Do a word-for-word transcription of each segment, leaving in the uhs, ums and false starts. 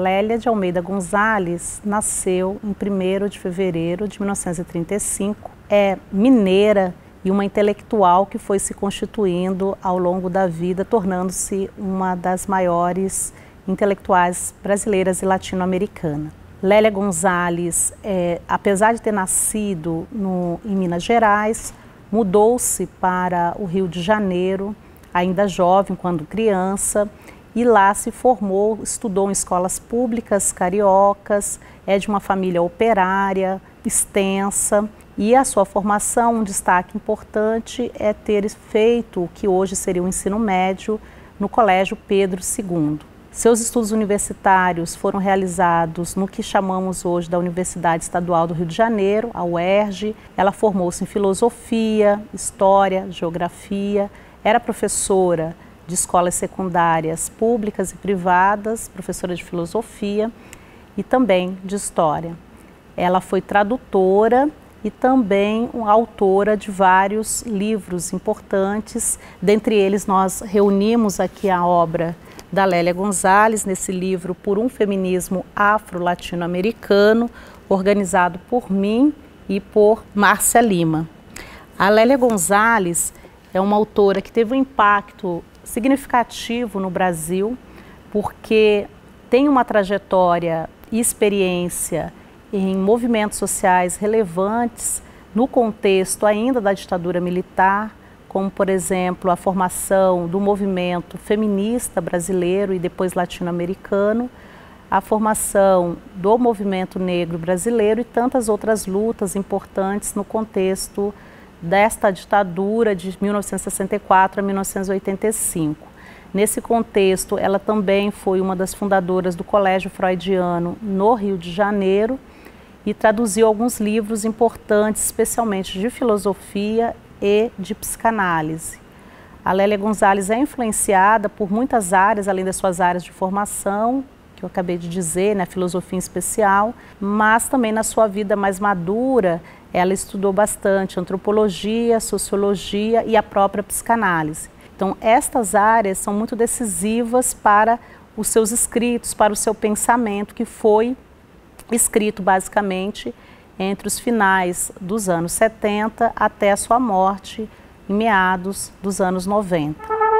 Lélia de Almeida Gonzalez nasceu em primeiro de fevereiro de mil novecentos e trinta e cinco. É mineira e uma intelectual que foi se constituindo ao longo da vida, tornando-se uma das maiores intelectuais brasileiras e latino-americanas. Lélia Gonzalez, é, apesar de ter nascido no, em Minas Gerais, mudou-se para o Rio de Janeiro, ainda jovem, quando criança, e lá se formou, estudou em escolas públicas cariocas, é de uma família operária, extensa, e a sua formação, um destaque importante é ter feito o que hoje seria o ensino médio no Colégio Pedro segundo. Seus estudos universitários foram realizados no que chamamos hoje da Universidade Estadual do Rio de Janeiro, a U E R J. Ela formou-se em filosofia, história, geografia, era professora de escolas secundárias públicas e privadas, professora de filosofia e também de história. Ela foi tradutora e também uma autora de vários livros importantes. Dentre eles, nós reunimos aqui a obra da Lélia Gonzalez, nesse livro Por um Feminismo Afro-Latino-Americano, organizado por mim e por Márcia Lima. A Lélia Gonzalez é uma autora que teve um impacto significativo no Brasil, porque tem uma trajetória e experiência em movimentos sociais relevantes no contexto ainda da ditadura militar, como, por exemplo, a formação do movimento feminista brasileiro e depois latino-americano, a formação do movimento negro brasileiro e tantas outras lutas importantes no contexto desta ditadura de mil novecentos e sessenta e quatro a mil novecentos e oitenta e cinco. Nesse contexto, ela também foi uma das fundadoras do Colégio Freudiano no Rio de Janeiro e traduziu alguns livros importantes, especialmente de filosofia e de psicanálise. A Lélia Gonzalez é influenciada por muitas áreas, além das suas áreas de formação, que eu acabei de dizer, né, filosofia em especial, mas também na sua vida mais madura, ela estudou bastante antropologia, sociologia e a própria psicanálise. Então, estas áreas são muito decisivas para os seus escritos, para o seu pensamento, que foi escrito basicamente entre os finais dos anos setenta até a sua morte em meados dos anos noventa.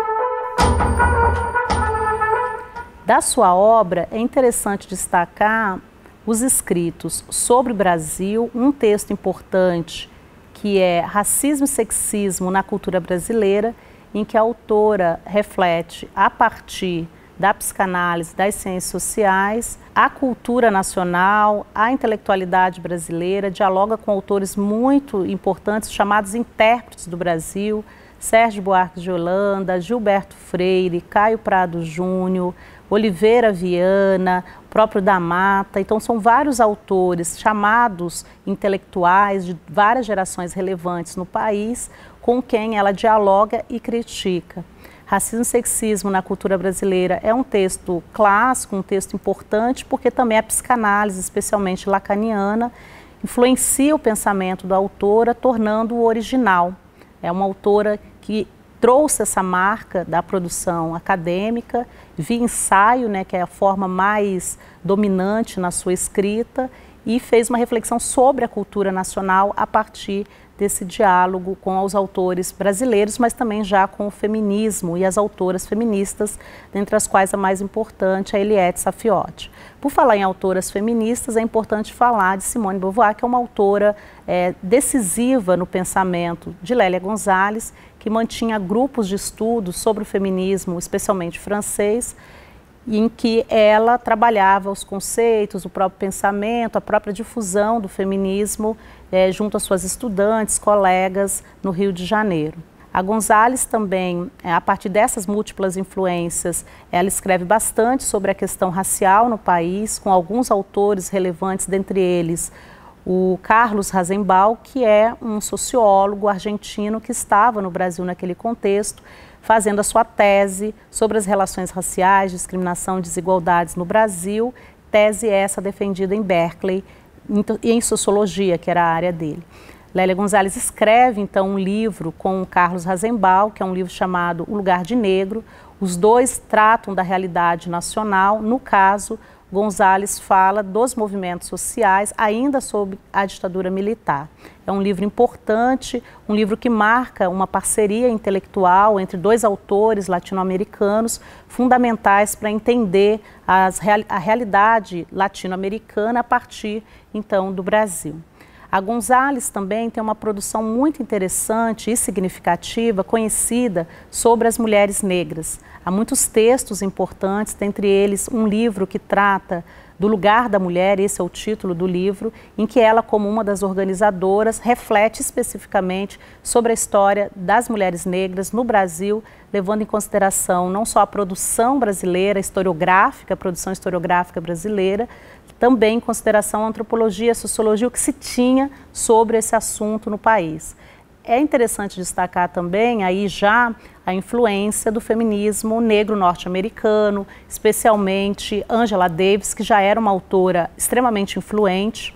Da sua obra, é interessante destacar os escritos sobre o Brasil, um texto importante que é Racismo e Sexismo na Cultura Brasileira, em que a autora reflete, a partir da psicanálise, das ciências sociais, a cultura nacional, a intelectualidade brasileira, dialoga com autores muito importantes, chamados intérpretes do Brasil, Sérgio Buarque de Holanda, Gilberto Freire, Caio Prado Júnior, Oliveira Viana, próprio da Mata. Então são vários autores chamados intelectuais de várias gerações relevantes no país, com quem ela dialoga e critica. Racismo e Sexismo na Cultura Brasileira é um texto clássico, um texto importante, porque também a psicanálise, especialmente lacaniana, influencia o pensamento da autora, tornando-o original. É uma autora que trouxe essa marca da produção acadêmica, via ensaio, né, que é a forma mais dominante na sua escrita, e fez uma reflexão sobre a cultura nacional a partir desse diálogo com os autores brasileiros, mas também já com o feminismo e as autoras feministas, dentre as quais a mais importante é a Eliette Saffioti. Por falar em autoras feministas, é importante falar de Simone de Beauvoir, que é uma autora é, decisiva no pensamento de Lélia Gonzalez, que mantinha grupos de estudos sobre o feminismo, especialmente francês, em que ela trabalhava os conceitos, o próprio pensamento, a própria difusão do feminismo é, junto às suas estudantes, colegas no Rio de Janeiro. A Gonzalez também, a partir dessas múltiplas influências, ela escreve bastante sobre a questão racial no país, com alguns autores relevantes, dentre eles o Carlos Rasenbaum, que é um sociólogo argentino que estava no Brasil naquele contexto, fazendo a sua tese sobre as relações raciais, discriminação e desigualdades no Brasil, tese essa defendida em Berkeley e em sociologia, que era a área dele. Lélia Gonzalez escreve, então, um livro com o Carlos Rasenbaum, que é um livro chamado O Lugar de Negro. Os dois tratam da realidade nacional. No caso, Gonzales fala dos movimentos sociais ainda sob a ditadura militar. É um livro importante, um livro que marca uma parceria intelectual entre dois autores latino-americanos fundamentais para entender as, a realidade latino-americana a partir, então, do Brasil. A Gonzales também tem uma produção muito interessante e significativa, conhecida, sobre as mulheres negras. Há muitos textos importantes, dentre eles um livro que trata do lugar da mulher, esse é o título do livro, em que ela, como uma das organizadoras, reflete especificamente sobre a história das mulheres negras no Brasil, levando em consideração não só a produção brasileira, historiográfica, a produção historiográfica brasileira, também em consideração a antropologia, a sociologia, o que se tinha sobre esse assunto no país. É interessante destacar também aí já a influência do feminismo negro norte-americano, especialmente Angela Davis, que já era uma autora extremamente influente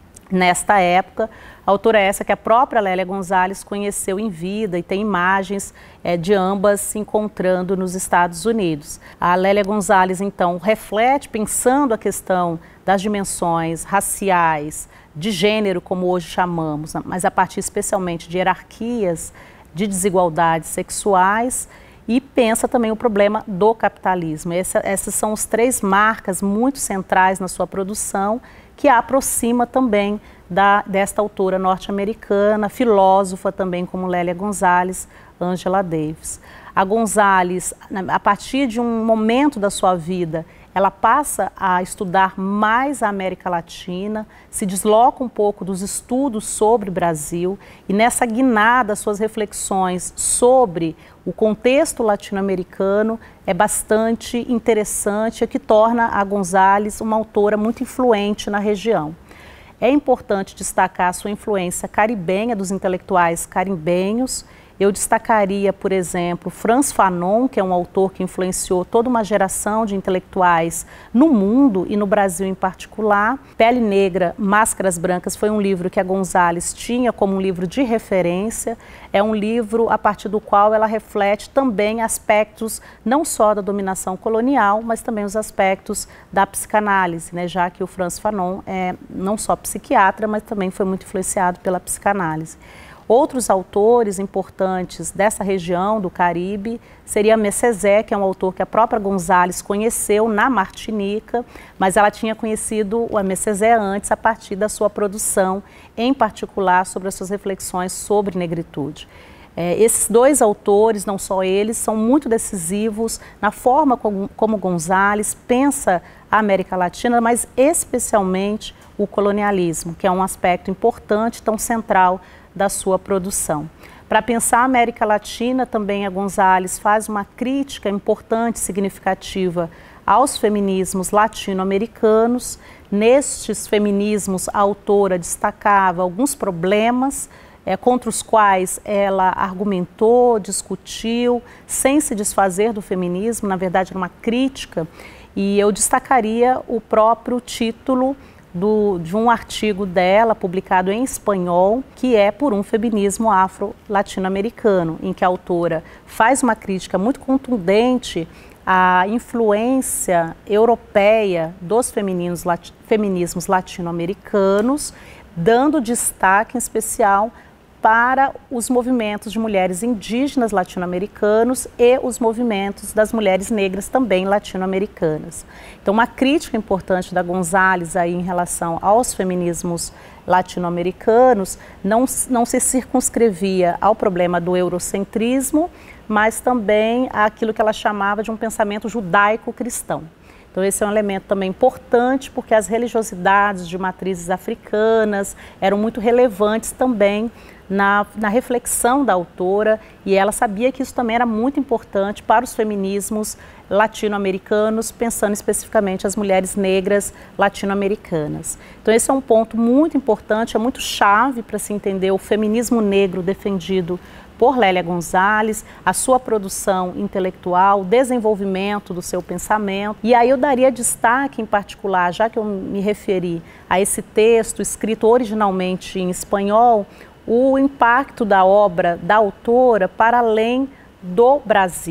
nesta época. A autora essa que a própria Lélia Gonzales conheceu em vida e tem imagens é, de ambas se encontrando nos Estados Unidos. A Lélia Gonzales, então, reflete, pensando a questão das dimensões raciais, de gênero, como hoje chamamos, mas a partir especialmente de hierarquias, de desigualdades sexuais, e pensa também o problema do capitalismo. Essa, essas são as três marcas muito centrais na sua produção, que a aproxima também da, desta autora norte-americana, filósofa também como Lélia Gonzales, Angela Davis. A Gonzales, a partir de um momento da sua vida, ela passa a estudar mais a América Latina, se desloca um pouco dos estudos sobre o Brasil e nessa guinada, suas reflexões sobre o contexto latino-americano é bastante interessante, é que torna a Gonzales uma autora muito influente na região. É importante destacar a sua influência caribenha, dos intelectuais caribenhos. Eu destacaria, por exemplo, Frantz Fanon, que é um autor que influenciou toda uma geração de intelectuais no mundo e no Brasil em particular. Pele Negra, Máscaras Brancas foi um livro que a Gonzales tinha como um livro de referência. É um livro a partir do qual ela reflete também aspectos não só da dominação colonial, mas também os aspectos da psicanálise, né? Já que o Frantz Fanon é não só psiquiatra, mas também foi muito influenciado pela psicanálise. Outros autores importantes dessa região do Caribe seria Messezé, que é um autor que a própria Gonzales conheceu na Martinica, mas ela tinha conhecido o Messezé antes a partir da sua produção, em particular sobre as suas reflexões sobre negritude. É, esses dois autores, não só eles, são muito decisivos na forma como, como Gonzales pensa a América Latina, mas especialmente o colonialismo, que é um aspecto importante, tão central da sua produção. Para pensar a América Latina, também a Gonzales faz uma crítica importante, significativa aos feminismos latino-americanos. Nestes feminismos, a autora destacava alguns problemas é, contra os quais ela argumentou, discutiu, sem se desfazer do feminismo, na verdade era uma crítica, e eu destacaria o próprio título Do, de um artigo dela, publicado em espanhol, que é Por um Feminismo Afro-Latino-Americano, em que a autora faz uma crítica muito contundente à influência europeia dos feminismos, lati, feminismos latino-americanos, dando destaque em especial para os movimentos de mulheres indígenas latino-americanos e os movimentos das mulheres negras também latino-americanas. Então, uma crítica importante da Gonzales aí em relação aos feminismos latino-americanos não, não se circunscrevia ao problema do eurocentrismo, mas também àquilo que ela chamava de um pensamento judaico-cristão. Então esse é um elemento também importante, porque as religiosidades de matrizes africanas eram muito relevantes também na, na reflexão da autora, e ela sabia que isso também era muito importante para os feminismos latino-americanos, pensando especificamente as mulheres negras latino-americanas. Então esse é um ponto muito importante, é muito chave para se entender o feminismo negro defendido por Lélia Gonzales, a sua produção intelectual, o desenvolvimento do seu pensamento. E aí eu daria destaque em particular, já que eu me referi a esse texto escrito originalmente em espanhol, o impacto da obra da autora para além do Brasil.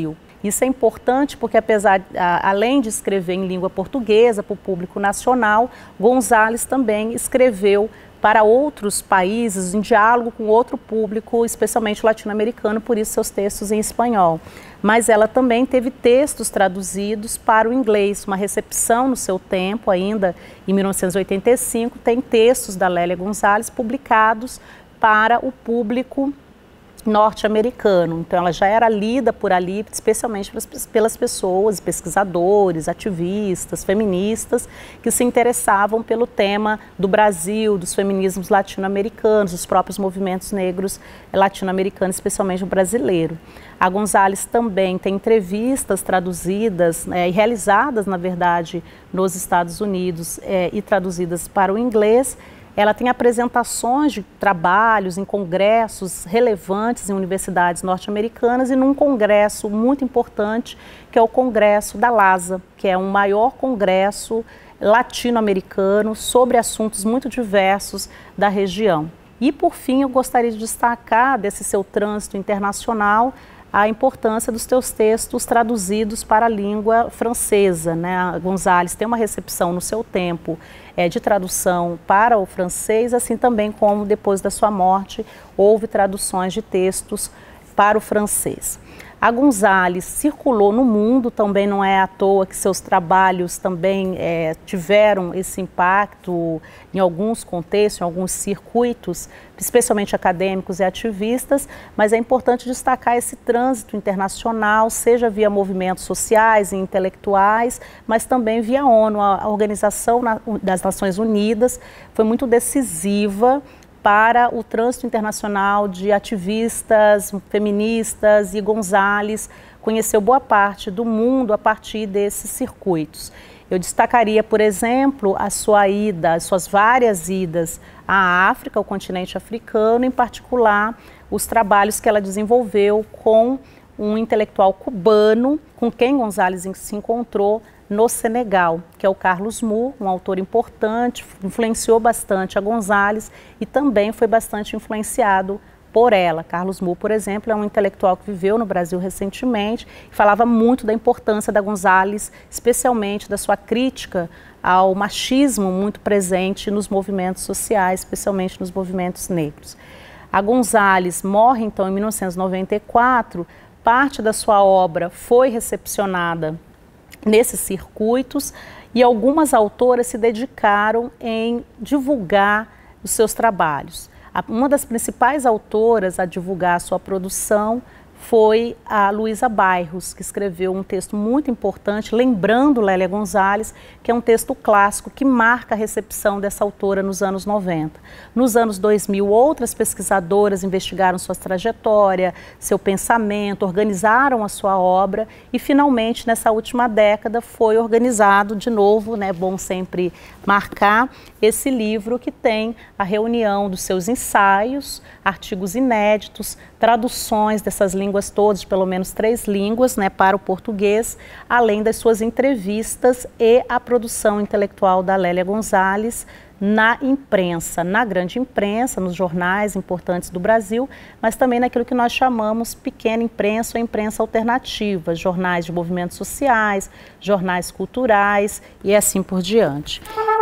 Isso é importante porque, apesar, a, além de escrever em língua portuguesa para o público nacional, González também escreveu para outros países, em diálogo com outro público, especialmente latino-americano, por isso seus textos em espanhol. Mas ela também teve textos traduzidos para o inglês, uma recepção no seu tempo, ainda em mil novecentos e oitenta e cinco, tem textos da Lélia González publicados para o público norte-americano. Então ela já era lida por ali, especialmente pelas pessoas, pesquisadores, ativistas, feministas, que se interessavam pelo tema do Brasil, dos feminismos latino-americanos, dos próprios movimentos negros latino-americanos, especialmente o brasileiro. A González também tem entrevistas traduzidas né, e realizadas, na verdade, nos Estados Unidos é, e traduzidas para o inglês. Ela tem apresentações de trabalhos em congressos relevantes em universidades norte-americanas e num congresso muito importante, que é o Congresso da LASA, que é o maior congresso latino-americano sobre assuntos muito diversos da região. E, por fim, eu gostaria de destacar desse seu trânsito internacional a importância dos teus textos traduzidos para a língua francesa, né? A González tem uma recepção no seu tempo é, de tradução para o francês, assim também como depois da sua morte houve traduções de textos para o francês. A González circulou no mundo, também não é à toa que seus trabalhos também é, tiveram esse impacto em alguns contextos, em alguns circuitos, especialmente acadêmicos e ativistas, mas é importante destacar esse trânsito internacional, seja via movimentos sociais e intelectuais, mas também via ONU. A Organização das Nações Unidas foi muito decisiva para o trânsito internacional de ativistas, feministas, e González conheceu boa parte do mundo a partir desses circuitos. Eu destacaria, por exemplo, a sua ida, as suas várias idas à África, ao continente africano, em particular os trabalhos que ela desenvolveu com um intelectual cubano, com quem González se encontrou no Senegal, que é o Carlos Moore, um autor importante, influenciou bastante a González e também foi bastante influenciado por ela. Carlos Moore, por exemplo, é um intelectual que viveu no Brasil recentemente e falava muito da importância da González, especialmente da sua crítica ao machismo muito presente nos movimentos sociais, especialmente nos movimentos negros. A González morre, então, em mil novecentos e noventa e quatro, parte da sua obra foi recepcionada nesses circuitos e algumas autoras se dedicaram em divulgar os seus trabalhos. Uma das principais autoras a divulgar a sua produção foi a Luísa Bairros, que escreveu um texto muito importante, lembrando Lélia González, que é um texto clássico que marca a recepção dessa autora nos anos noventa. Nos anos dois mil, outras pesquisadoras investigaram sua trajetória, seu pensamento, organizaram a sua obra e, finalmente, nessa última década, foi organizado de novo, né, bom sempre marcar, esse livro que tem a reunião dos seus ensaios, artigos inéditos, traduções dessas línguas todas, de pelo menos três línguas, né, para o português, além das suas entrevistas e a produção intelectual da Lélia González na imprensa, na grande imprensa, nos jornais importantes do Brasil, mas também naquilo que nós chamamos pequena imprensa ou imprensa alternativa, jornais de movimentos sociais, jornais culturais e assim por diante.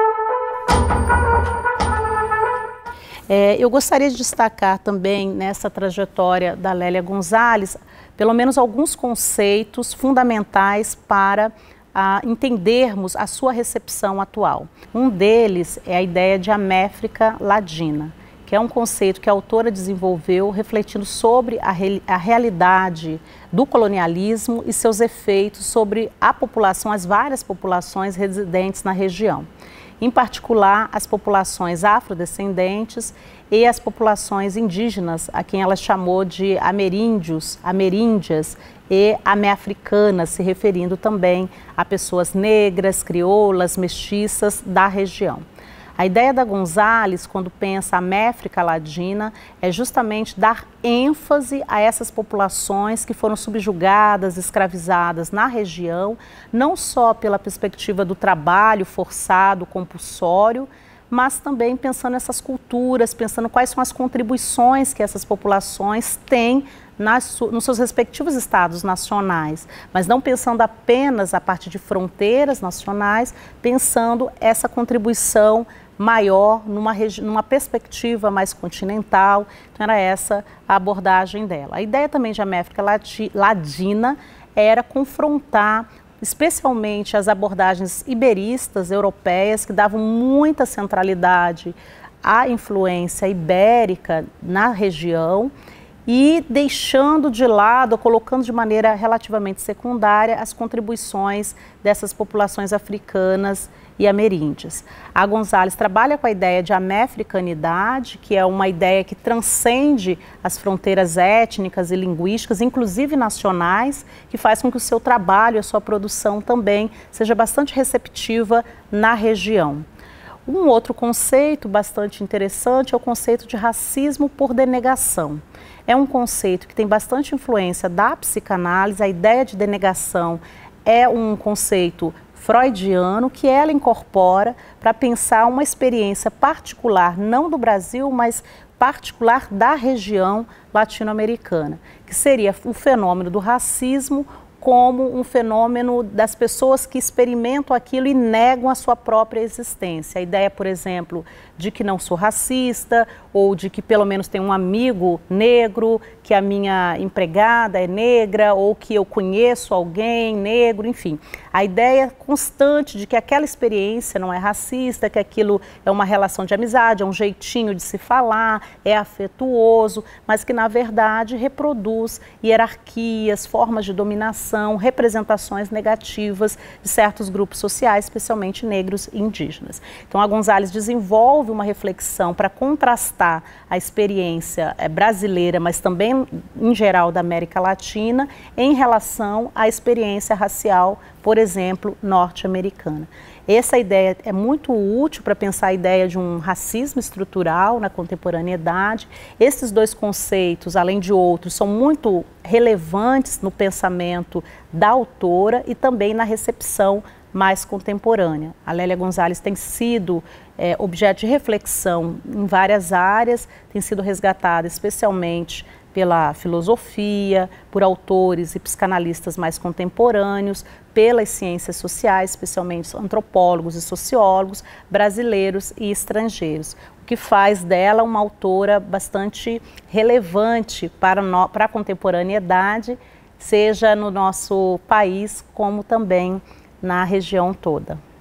É, eu gostaria de destacar também nessa trajetória da Lélia González, pelo menos alguns conceitos fundamentais para a, entendermos a sua recepção atual. Um deles é a ideia de Améfrica Ladina, que é um conceito que a autora desenvolveu refletindo sobre a, a realidade do colonialismo e seus efeitos sobre a população, as várias populações residentes na região. Em particular, as populações afrodescendentes e as populações indígenas, a quem ela chamou de ameríndios, ameríndias e ameafricanas, se referindo também a pessoas negras, crioulas, mestiças da região. A ideia da González, quando pensa a Améfrica Ladina, é justamente dar ênfase a essas populações que foram subjugadas, escravizadas na região, não só pela perspectiva do trabalho forçado, compulsório, mas também pensando nessas culturas, pensando quais são as contribuições que essas populações têm nas, nos seus respectivos estados nacionais, mas não pensando apenas a parte de fronteiras nacionais, pensando essa contribuição maior, numa, numa perspectiva mais continental. Então era essa a abordagem dela. A ideia também de América Latina era confrontar especialmente as abordagens iberistas, europeias, que davam muita centralidade à influência ibérica na região e deixando de lado, colocando de maneira relativamente secundária, as contribuições dessas populações africanas e ameríndias. A Gonzalez trabalha com a ideia de amafricanidade, que é uma ideia que transcende as fronteiras étnicas e linguísticas, inclusive nacionais, que faz com que o seu trabalho, a sua produção também seja bastante receptiva na região. Um outro conceito bastante interessante é o conceito de racismo por denegação. É um conceito que tem bastante influência da psicanálise. A ideia de denegação é um conceito freudiano que ela incorpora para pensar uma experiência particular, não do Brasil, mas particular da região latino-americana, que seria o fenômeno do racismo como um fenômeno das pessoas que experimentam aquilo e negam a sua própria existência. A ideia, por exemplo, de que não sou racista, ou de que pelo menos tenho um amigo negro, que a minha empregada é negra, ou que eu conheço alguém negro, enfim. A ideia constante de que aquela experiência não é racista, que aquilo é uma relação de amizade, é um jeitinho de se falar, é afetuoso, mas que na verdade reproduz hierarquias, formas de dominação, representações negativas de certos grupos sociais, especialmente negros e indígenas. Então a Gonzalez desenvolve uma reflexão para contrastar a experiência brasileira, mas também em geral da América Latina, em relação à experiência racial, por exemplo, norte-americana. Essa ideia é muito útil para pensar a ideia de um racismo estrutural na contemporaneidade. Esses dois conceitos, além de outros, são muito relevantes no pensamento da autora e também na recepção mais contemporânea. A Lélia Gonzalez tem sido é, objeto de reflexão em várias áreas, tem sido resgatada especialmente pela filosofia, por autores e psicanalistas mais contemporâneos, pelas ciências sociais, especialmente antropólogos e sociólogos brasileiros e estrangeiros, o que faz dela uma autora bastante relevante para, no, para a contemporaneidade, seja no nosso país como também na região toda.